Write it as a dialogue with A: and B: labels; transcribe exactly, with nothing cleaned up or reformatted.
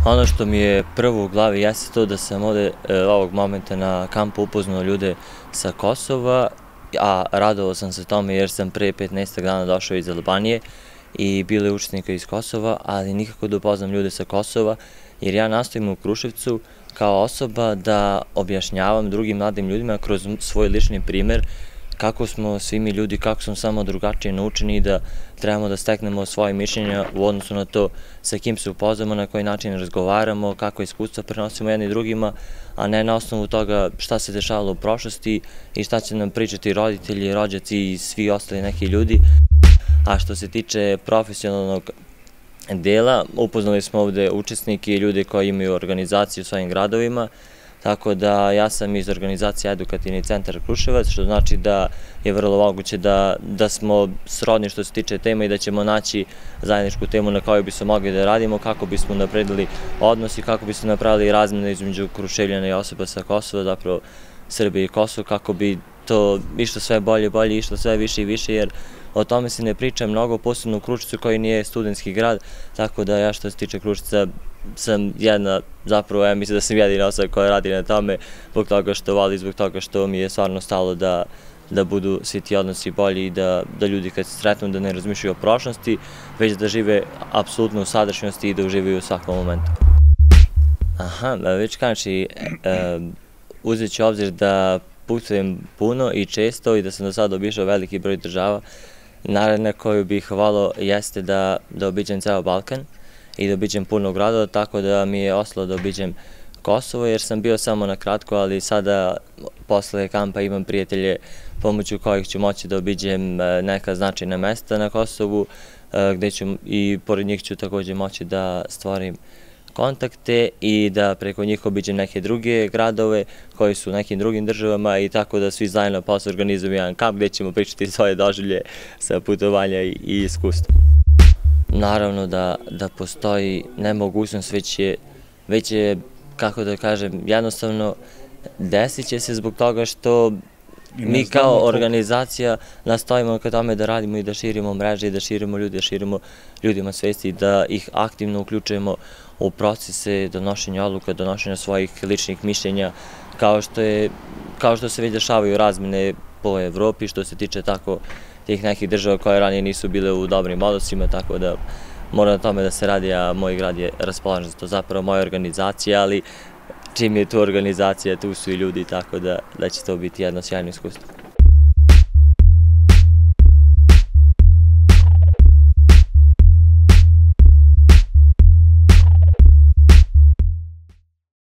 A: Ono što mi je prvo u glavi jeste to da sam ovde ovog momenta na kampu upoznao ljude sa Kosova, a radovao sam se tome jer sam pre petnaestak dana došao iz Albanije i bilo je učesnika iz Kosova, ali nikako da upoznam ljude sa Kosova, jer ja nastojim u Kruševcu kao osoba da objašnjavam drugim mladim ljudima kroz svoj lični primer kako smo svi mi ljudi, kako smo samo drugačije naučeni i da trebamo da steknemo svoje mišljenja u odnosu na to sa kim se upoznamo, na koji način razgovaramo, kako iskustva prenosimo jedni drugima, a ne na osnovu toga šta se dešavalo u prošlosti i šta će nam pričati roditelji, rođaci i svi ostali neki ljudi. A što se tiče profesionalnog dela, upoznali smo ovde učesnike i ljude koji imaju organizaciju u svojim gradovima, tako da ja sam iz organizacije Edukativni centar Kruševac, što znači da je vrlo moguće da smo srodni što se tiče tema i da ćemo naći zajedničku temu na kojoj bismo mogli da radimo, kako bismo napredili odnos i kako bismo napravili razmene između Kruševljana i osoba sa Kosova, zapravo Srbije i Kosova, kako bi to išlo sve bolje i bolje, išlo sve više i više, jer o tome se ne priča mnogo, posebno u Kruševcu koji nije studentski grad, tako da ja što se tiče Kruševca sam jedna, zapravo ja mislim da sam jedina osoba koja radi na tome, zbog toga što voli, zbog toga što mi je stvarno stalo da budu svi ti odnosi bolji i da ljudi kad se sretnu da ne razmišljaju o prošlosti, već da žive apsolutno u sadašnjosti i da uživaju u svakom momentu. Aha, već kanči, uzet ću obzir da putujem puno i često i da sam do sada obišao veliki broj država. Naredna koju bih volao jeste da obiđem ceo Balkan i da obiđem puno gradova, tako da mi je ostalo da obiđem Kosovo, jer sam bio samo na kratko, ali sada posle kampa imam prijatelje pomoću kojih ću moći da obiđem neka značajna mesta na Kosovu, gde ću i pored njih ću takođe moći da stvorim kontakte i da preko njih obiđem neke druge gradove koji su u nekim drugim državama i tako da svi zajedno posle organizujemo jedan kamp gde ćemo pričati svoje doživlje sa putovanja i iskustva. Naravno da postoji nemogućnost, već je, kako da kažem, jednostavno desit će se zbog toga što mi kao organizacija nastojimo ka tome da radimo i da širimo mreže i da širimo ljudi, da širimo ljudima svesti, da ih aktivno uključujemo u procese donošenja odluka, donošenja svojih ličnih mišljenja, kao što se već dešavaju razmene po Evropi, što se tiče tako tih nekih država koje ranije nisu bile u dobrim odnosima, tako da mora na tome da se radi, a moj grad je raspoložen za to, zapravo moja organizacija, ali čim je tu organizacija, tu su i ljudi, tako da će to biti jedno sjajno iskustvo.